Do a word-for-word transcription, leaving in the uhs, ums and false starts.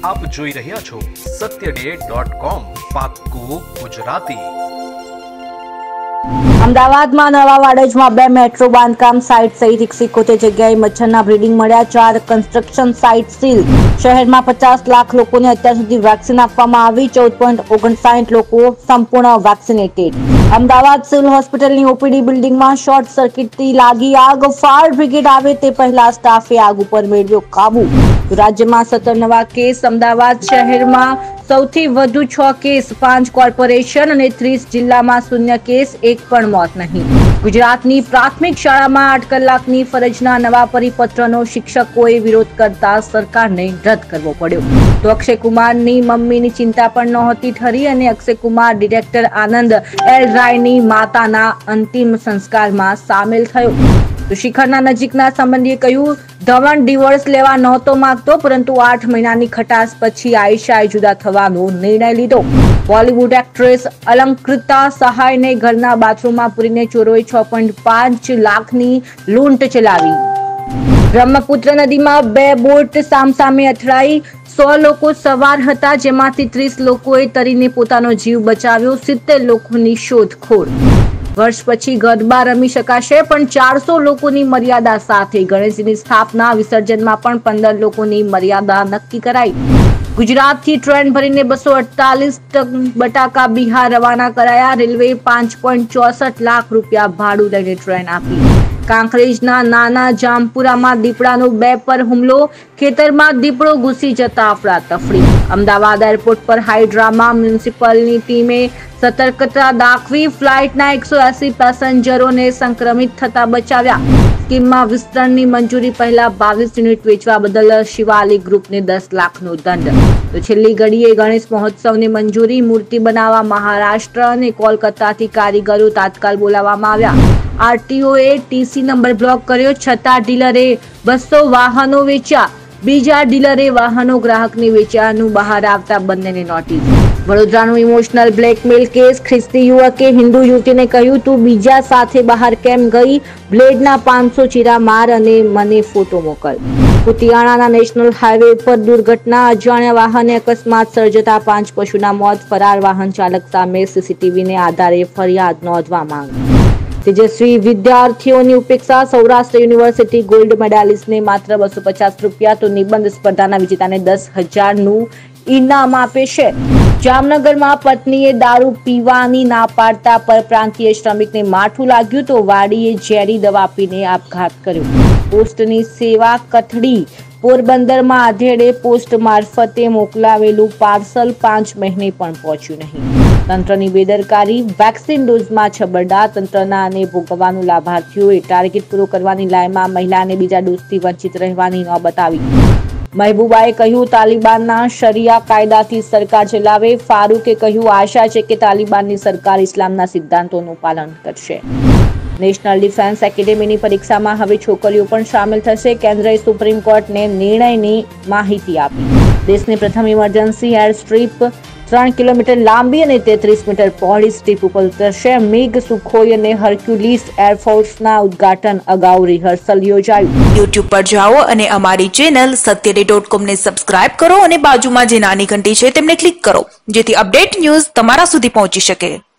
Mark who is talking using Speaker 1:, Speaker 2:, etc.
Speaker 1: આપ જોઈ રહ્યા છો સત્ય ડે ડોટ કોમ, પાક્કું ગુજરાતી।
Speaker 2: અમદાવાદમાં નવા વાડજમાં બે મેટ્રો બાંધકામ સાઇટ સહિત એકસો એકોતેર જગ્યાએ મચ્છરના બ્રીડિંગ મળ્યા। ચાર કન્સ્ટ્રક્શન સાઇટ સીલ। શહેરમાં પચાસ લાખ લોકોને અત્યાર સુધી વેક્સિન આપવામાં આવી। ચૌદ પોઈન્ટ ઓગણસાઠ લોકો સંપૂર્ણ વેક્સિનેટેડ। અમદાવાદ સિવિલ હોસ્પિટલની ઓપીડી બિલ્ડિંગમાં શોર્ટ સર્કિટથી લાગી આગ। ફાયર બ્રિગેડ આવે તે પહેલા સ્ટાફે આગ ઉપર મેળવ્યો કાબુ। રાજ્યમાં સત્તર નવા કેસ। અમદાવાદ શહેરમાં સૌથી વધુ છ કેસ, પાંચ કોર્પોરેશન અને ત્રીસ જિલ્લામાં શૂન્ય કેસ, એક પણ મોત નહીં। ગુજરાતની પ્રાથમિક શાળામાં આઠ કલાકની ફરજના નવા પરિપત્રનો શિક્ષકોએ વિરોધ કરતા સરકારને રદ કરવો પડ્યો। તો અક્ષય કુમારની મમ્મીની ચિંતા પણ નહોતી ઠરી અને અક્ષય કુમાર ડિરેક્ટર આનંદ એલ રાયની માતાના અંતિમ સંસ્કારમાં સામેલ થયો। તો શિખરના નજીકના સંબંધીએ કહ્યું, ધવન ડિવોર્સ લેવા નહોતો માંગતો, પરંતુ આઠ મહિનાની ખટાસ પછી આયશાએ જુદા થવાનો નિર્ણય લીધો। બોલિવૂડ એક્ટ્રેસ અલંકૃતા સહાયને ઘરના બાથરૂમમાં પૂરીને ચોરોએ છ પોઈન્ટ પાંચ લાખની લૂંટ ચલાવી। બ્રહ્મપુત્ર નદીમાં બે બોટ સામસામે અથડાઈ। સો લોકો સવાર હતા, જેમાંથી ત્રીસ લોકોએ તરીને પોતાનો જીવ બચાવ્યો। સિત્તેર લોકોની શોધખોળ। વર્ષ પછી ગરબા રમી શકાશે, પણ ચારસો લોકોની મર્યાદા સાથે। ગણેશજીની સ્થાપના વિસર્જનમાં પણ પંદર લોકોની મર્યાદા નક્કી કરાઈ। ગુજરાતથી ટ્રેન ભરીને બસો અડતાલીસ બટાકા બિહાર રવાના કરાયા। રેલવે પાંચ પોઈન્ટ ચોસઠ લાખ રૂપિયા ભાડું લઈને ટ્રેન આપી। કાંકરેજના નાના જામપુરામાં દીપડાનો બે પર હુમલો। ખેતરમાં દીપડો ઘૂસી જતા અફડાતફડી। અમદાવાદ એરપોર્ટ પર હાઈ ડ્રામા। મ્યુનિસિપલની ટીમે સતર્કતા દાખવી। ફ્લાઇટના એકસો એસી પેસેન્જરોને સંક્રમિત થતા બચાવ્યા। સ્કીમમાં વિસ્તરણની મંજૂરી પહેલા બાવીસ યુનિટ વેચવા બદલ શિવાલિક ગ્રુપને દસ લાખનો દંડ। તો છેલ્લી ઘડીએ ગણેશ મહોત્સવની મંજૂરી। મૂર્તિ બનાવવા મહારાષ્ટ્ર અને કોલકાતાથી કારીગરો તાત્કાલ બોલાવવામાં આવ્યા। આરટીઓએ ટીસી નંબર બ્લોક કર્યો, છતાં ડીલરે બસો વાહનો વેચ્યા। બીજા ડીલરે વાહનો ગ્રાહકને વેચ્યાનું બહાર આવતા બંનેને નોટિસ। વડોદરાનો ઇમોશનલ બ્લેકમેલ કેસ। ખ્રિસ્તી યુવકે હિન્દુ યુવતીને કહ્યું, તું બીજા સાથે બહાર કેમ ગઈ? બ્લેડના પાંચસો ચીરા માર અને મને ફોટો મોકલ। કુતિયાણાના નેશનલ હાઈવે પર દુર્ઘટના। અજાણ્યા વાહને અકસ્માત સર્જતા પાંચ પશુના મોત। ફરાર વાહન ચાલક સામે સીસીટીવીને આધારે ફરિયાદ નોંધવા માંગ। તેજસ્વી વિદ્યાર્થીઓની ઉપેક્ષા। સૌરાષ્ટ્ર યુનિવર્સિટી ગોલ્ડ મેડાલિસ્ટને માત્ર બસો પચાસ રૂપિયા તો નિબંધ સ્પર્ધાના વિજેતાને દસ હજારનું ઇનામ આપે છે। જામનગરમાં પત્નીએ દારૂ પીવાની ના પાડતા પરપ્રાંતીય શ્રમિકને માઠું લાગ્યું તો વાડીએ ઝેરી દવા પીને આપઘાત કર્યો। પોસ્ટની સેવા કથળી। પોરબંદરમાં આધેડે પોસ્ટ મારફતે મોકલાવેલું પાર્સલ પાંચ મહિને પણ પહોંચ્યું નહીં। તંત્રની બેદરકારી। વેક્સિન ડોઝમાં છબરડા। તંત્રના અને ભોગવવાનું લાભાર્થીઓએ ટાર્ગેટ પૂરો કરવાની લાયમાં મહિલાને બીજા ડોઝથી વંચિત રહેવાની નોબત આવી। મહેબૂબાએ કહ્યું, તાલિબાનના શરિયા કાયદાથી સરકાર ચલાવે। ફારૂકે કહ્યું, આશા છે કે તાલિબાનની સરકાર ઇસ્લામના સિદ્ધાંતોનું પાલન કરશે। નેશનલ ડિફેન્સ એકેડેમીની પરીક્ષામાં હવે છોકરીઓ પણ સામેલ થશે। કેન્દ્રએ સુપ્રીમ કોર્ટને નિર્ણયની માહિતી આપી। દેશની પ્રથમ ઇમરજન્સી એર સ્ટ્રીપ ત્રણ કિલોમીટર લાંબી અને તેત્રીસ મીટર પહોળી સ્ટ્રીપ ઉપર ઉતરશે। મિગ, સુખોઈ અને હર્ક્યુલિસ એરફોર્સના ઉદ્ઘાટન અગાઉ રિહર્સલ યોજાયું।
Speaker 3: યુટ્યુબ પર જાઓ અને અમારી ચેનલ સત્ય ડે ડોટ કોમ ને સબસ્ક્રાઇબ કરો અને બાજુમાં જે નાની ઘંટી છે તેમને ક્લિક કરો, જેથી અપડેટ ન્યૂઝ તમારા સુધી પહોંચી શકે।